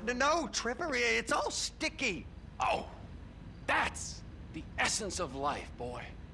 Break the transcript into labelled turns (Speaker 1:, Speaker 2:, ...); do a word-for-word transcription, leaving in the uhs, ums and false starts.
Speaker 1: No, Trevor, it's all sticky.
Speaker 2: Oh, that's the essence of life, boy.